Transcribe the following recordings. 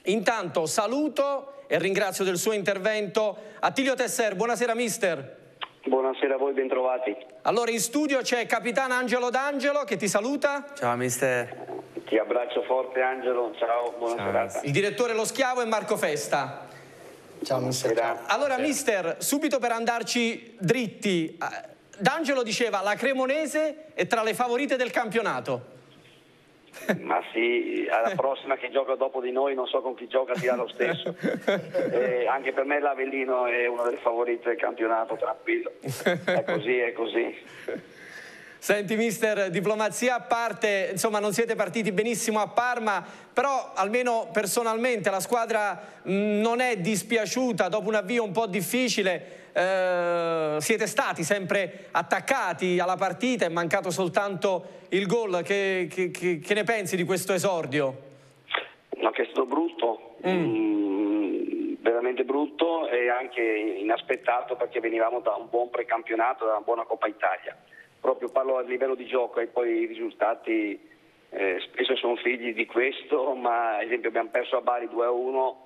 Intanto saluto e ringrazio del suo intervento Attilio Tesser. Buonasera mister. Buonasera a voi, bentrovati. Allora in studio c'è capitano Angelo D'Angelo che ti saluta. Ciao mister. Ti abbraccio forte Angelo, ciao, buona serata. Il direttore Lo Schiavo e Marco Festa. Ciao mister. Allora mister, subito per andarci dritti, D'Angelo diceva la Cremonese è tra le favorite del campionato. Ma sì, alla prossima che gioca dopo di noi non so con chi gioca dirà lo stesso. Anche per me l'Avellino è una delle favorite del campionato, tranquillo. È così, è così. Senti mister, diplomazia a parte, insomma non siete partiti benissimo a Parma, però almeno personalmente la squadra non è dispiaciuta dopo un avvio un po' difficile. Siete stati sempre attaccati alla partita, è mancato soltanto il gol. Che ne pensi di questo esordio? No, che è stato brutto, veramente brutto e anche inaspettato, perché venivamo da un buon precampionato, da una buona Coppa Italia. Proprio parlo a livello di gioco e poi i risultati spesso sono figli di questo, ma ad esempio abbiamo perso a Bari 2-1,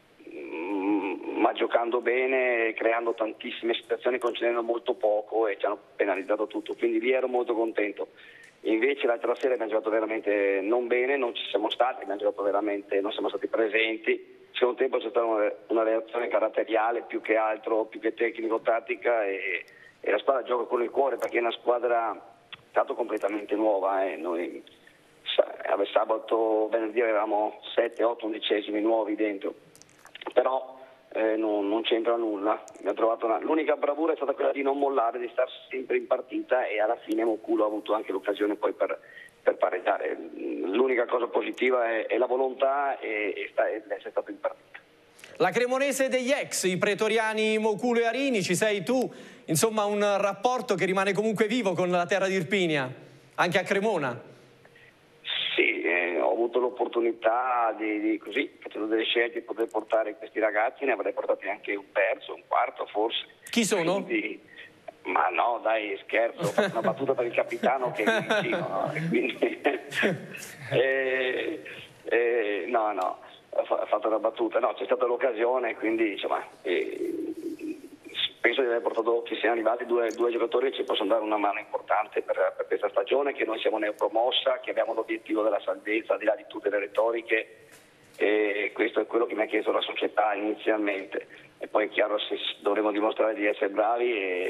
ma giocando bene, creando tantissime situazioni, concedendo molto poco e ci hanno penalizzato tutto, quindi lì ero molto contento. Invece l'altra sera abbiamo giocato veramente non bene, non ci siamo stati, abbiamo giocato veramente, non siamo stati presenti. Il secondo tempo c'è stata una reazione caratteriale più che altro, più che tecnico-tattica, e la squadra gioca con il cuore perché è una squadra stato completamente nuova. Noi sabato, venerdì avevamo 7, 8 undicesimi nuovi dentro, però non c'entra nulla. L'unica bravura è stata quella di non mollare, di stare sempre in partita, e alla fine Moculo ha avuto anche l'occasione poi per pareggiare. L'unica cosa positiva è la volontà e essere stato in partita. La Cremonese degli ex, i pretoriani Moculo e Arini, ci sei tu, insomma un rapporto che rimane comunque vivo con la terra di Irpinia, anche a Cremona. Sì, ho avuto l'opportunità di così, facendo delle scelte, di poter portare questi ragazzi, ne avrei portati anche un terzo, un quarto forse. Chi sono? Quindi, ma no, dai, scherzo, ho fatto una battuta per il capitano che è vicino, no? E quindi, no, ho fatto una battuta, no, c'è stata l'occasione, quindi insomma, penso di aver portato, che siano arrivati due giocatori che ci possono dare una mano importante per questa stagione, che noi siamo neopromossa, che abbiamo l'obiettivo della salvezza al di là di tutte le retoriche, e questo è quello che mi ha chiesto la società inizialmente, e poi è chiaro se dovremo dimostrare di essere bravi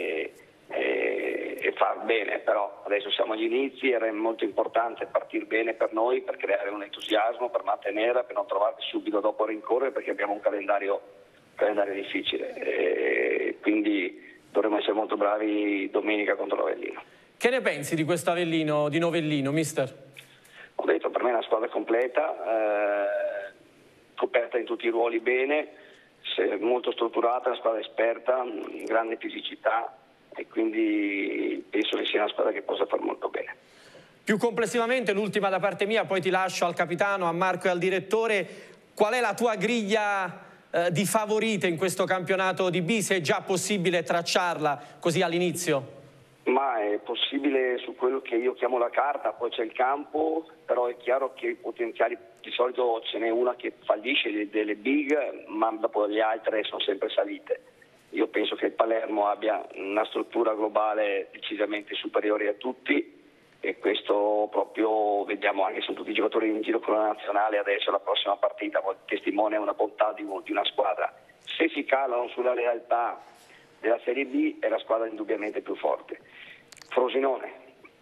e far bene, però adesso siamo agli inizi, era molto importante partire bene per noi, per creare un entusiasmo, per mantenerla, per non trovarci subito dopo a rincorrere, perché abbiamo un calendario difficile, quindi dovremo essere molto bravi domenica contro l'Avellino. Che ne pensi di questo Avellino, di Novellino, mister? Ho detto, per me è una squadra completa, coperta in tutti i ruoli bene, molto strutturata, una squadra esperta, grande fisicità, e quindi penso che sia una squadra che possa far molto bene. Più complessivamente, l'ultima da parte mia, poi ti lascio al capitano, a Marco e al direttore, qual è la tua griglia di favorite in questo campionato di B, se è già possibile tracciarla così all'inizio? Ma è possibile su quello che io chiamo la carta, poi c'è il campo, però è chiaro che i potenziali, di solito ce n'è una che fallisce delle big, ma dopo le altre sono sempre salite. Io penso che il Palermo abbia una struttura globale decisamente superiore a tutti, e questo proprio vediamo anche su tutti i giocatori in giro con la nazionale. Adesso la prossima partita testimonia una bontà di una squadra. Se si calano sulla realtà della Serie B è la squadra indubbiamente più forte. Frosinone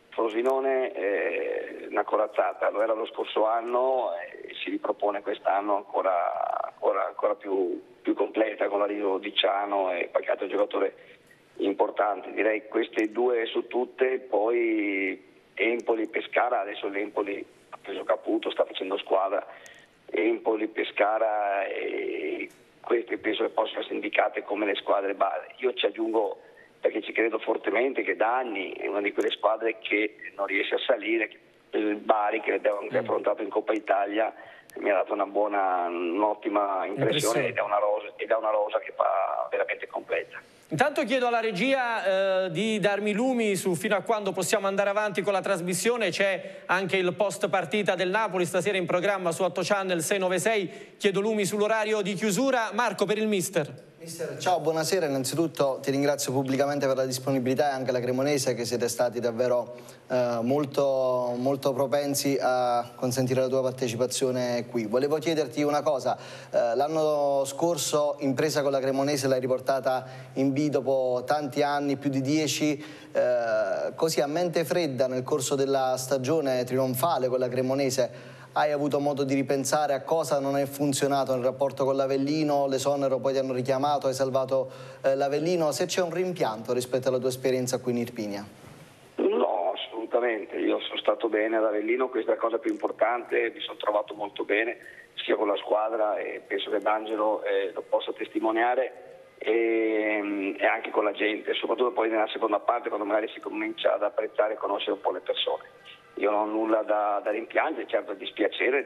è una corazzata, lo era lo scorso anno e si ripropone quest'anno ancora più completa, con l'arrivo di Ciano e qualche altro giocatore importante. Direi queste due su tutte, poi Empoli, Pescara. Adesso l'Empoli ha preso Caputo, sta facendo squadra. Empoli, Pescara, e queste penso che possano essere indicate come le squadre base. Io ci aggiungo, perché ci credo fortemente, che da anni è una di quelle squadre che non riesce a salire, il Bari, che abbiamo anche affrontato in Coppa Italia, mi ha dato un'ottima impressione, ed è una rosa che fa veramente completa. Intanto chiedo alla regia di darmi lumi su fino a quando possiamo andare avanti con la trasmissione. C'è anche il post partita del Napoli stasera in programma su 8 Channel 696. Chiedo lumi sull'orario di chiusura. Marco, per il mister. Mister, ciao, buonasera. Innanzitutto ti ringrazio pubblicamente per la disponibilità e anche la Cremonese, che siete stati davvero molto propensi a consentire la tua partecipazione qui. Volevo chiederti una cosa, l'anno scorso impresa con la Cremonese l'hai riportata in B dopo tanti anni, più di 10, così a mente fredda nel corso della stagione trionfale con la Cremonese. Hai avuto modo di ripensare a cosa non è funzionato nel rapporto con l'Avellino, l'esonero poi ti hanno richiamato, hai salvato l'Avellino, se c'è un rimpianto rispetto alla tua esperienza qui in Irpinia? No, assolutamente, io sono stato bene ad Avellino, questa è la cosa più importante, mi sono trovato molto bene sia con la squadra e penso che D'Angelo lo possa testimoniare e anche con la gente, soprattutto poi nella seconda parte quando magari si comincia ad apprezzare e conoscere un po' le persone. Io non ho nulla da rimpiangere, certo dispiacere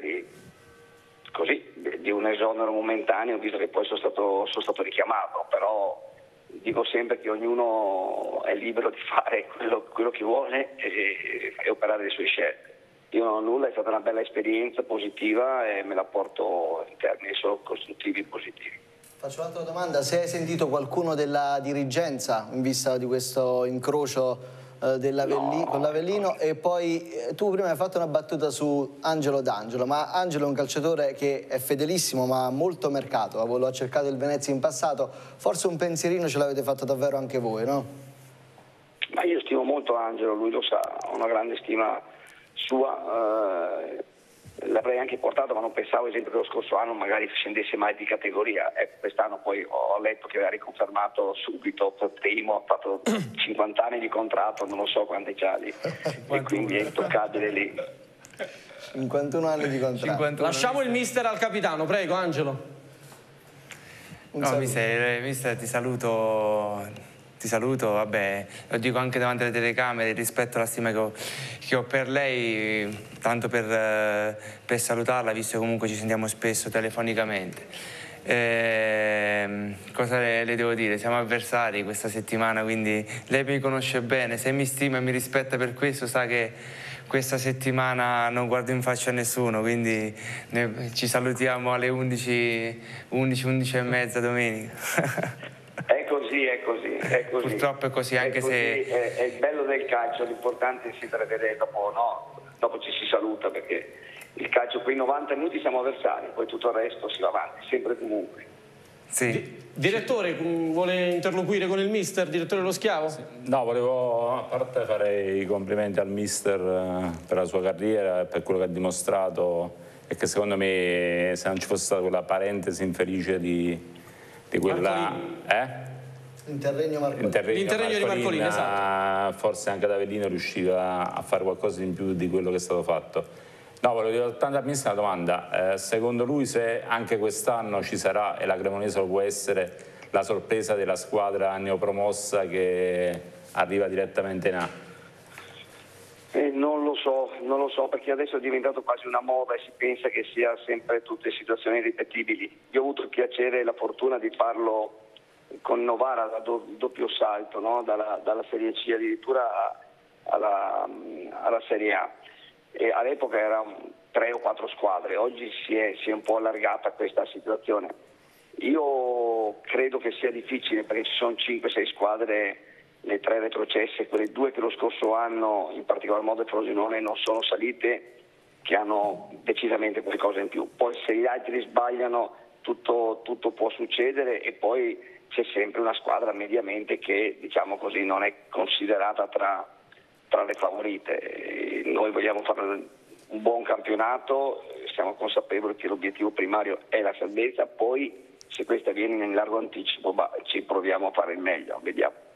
di un esonero momentaneo, visto che poi sono stato richiamato, però dico sempre che ognuno è libero di fare quello che vuole e operare le sue scelte. Io non ho nulla, è stata una bella esperienza positiva e me la porto in termini solo costruttivi e positivi. Faccio un'altra domanda, se hai sentito qualcuno della dirigenza in vista di questo incrocio con l'Avellino, e poi tu prima hai fatto una battuta su Angelo D'Angelo, ma Angelo è un calciatore che è fedelissimo ma ha molto mercato, lo ha cercato il Venezia in passato, forse un pensierino ce l'avete fatto davvero anche voi, no? Ma io stimo molto Angelo, lui lo sa, ho una grande stima sua, l'avrei anche portato, ma non pensavo esempio che lo scorso anno magari scendesse mai di categoria. Quest'anno poi ho letto che aveva riconfermato subito per primo, ha fatto 50 anni di contratto, non lo so quanti c'ha lì, e quindi è intoccabile lì. 51 anni di contratto. Lasciamo il mister al capitano, prego Angelo. No, mister, ti saluto, vabbè, lo dico anche davanti alle telecamere, rispetto alla stima che ho per lei, tanto per salutarla, visto che comunque ci sentiamo spesso telefonicamente. Cosa le devo dire? Siamo avversari questa settimana, quindi lei mi conosce bene, se mi stima e mi rispetta per questo sa che questa settimana non guardo in faccia a nessuno, quindi ci salutiamo alle 11 e mezza domenica. È così. Purtroppo è così, anche se... È il bello del calcio, l'importante è si prevede dopo ci si saluta, perché il calcio quei 90 minuti siamo avversari, poi tutto il resto si va avanti, sempre e comunque. Sì. Direttore, vuole interloquire con il mister, direttore Lo Schiavo? Sì. No, volevo a parte fare i complimenti al mister per la sua carriera e per quello che ha dimostrato, e che secondo me se non ci fosse stata quella parentesi infelice di quella... L'interregno di Marcolini, esatto. Forse anche D'Avellino riusciva a fare qualcosa in più di quello che è stato fatto. No, volevo dire soltanto al mister una domanda. Secondo lui, se anche quest'anno ci sarà, e la Cremonese lo può essere, la sorpresa della squadra neopromossa che arriva direttamente in A? Non lo so, perché adesso è diventato quasi una moda e si pensa che sia sempre tutte situazioni ripetibili. Io ho avuto il piacere e la fortuna di farlo con Novara da doppio salto, no? dalla Serie C addirittura alla Serie A, e all'epoca erano 3 o 4 squadre, oggi si è un po' allargata questa situazione. Io credo che sia difficile, perché ci sono 5-6 squadre, le 3 retrocesse, quelle 2 che lo scorso anno, in particolar modo il Frosinone, non sono salite, che hanno decisamente qualcosa in più. Poi se gli altri sbagliano tutto può succedere, e poi c'è sempre una squadra mediamente che, diciamo così, non è considerata tra le favorite. Noi vogliamo fare un buon campionato, siamo consapevoli che l'obiettivo primario è la salvezza, poi se questa avviene in largo anticipo ci proviamo a fare il meglio, vediamo.